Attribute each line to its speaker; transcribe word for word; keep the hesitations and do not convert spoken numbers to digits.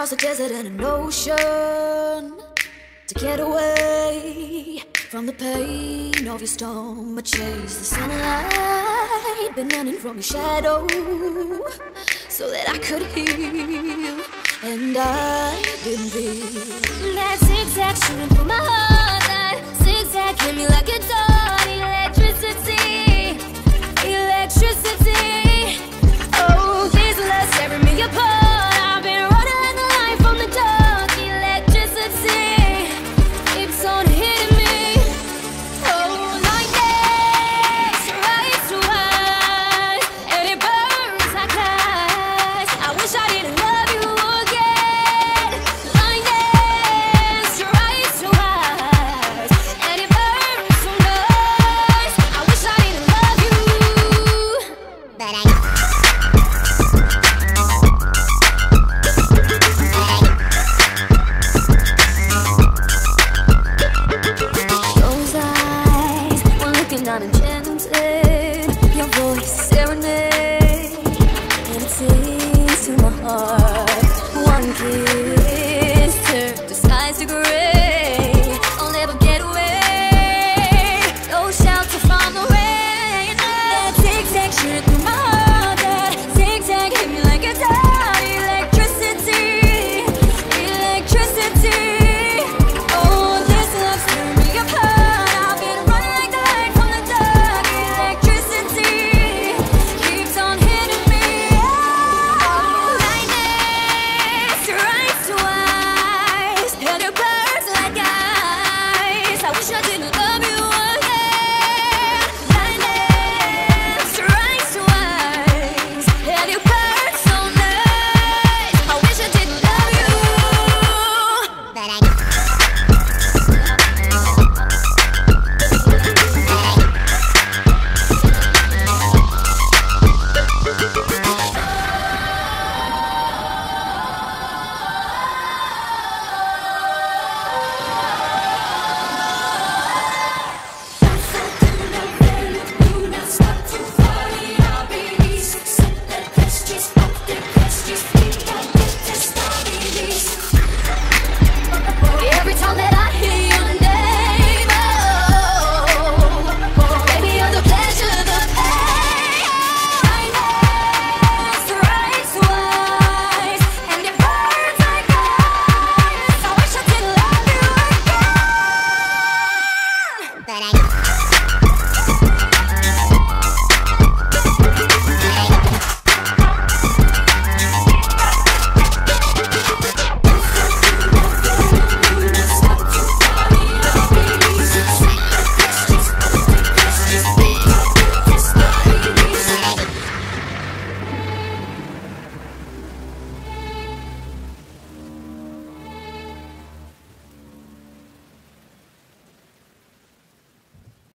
Speaker 1: across a desert and an ocean to get away from the pain of your stomach. Chase the sunlight, been running from your shadow so that I could heal, and I didn't feel that zigzag shooting through my heart. That zigzag hit me like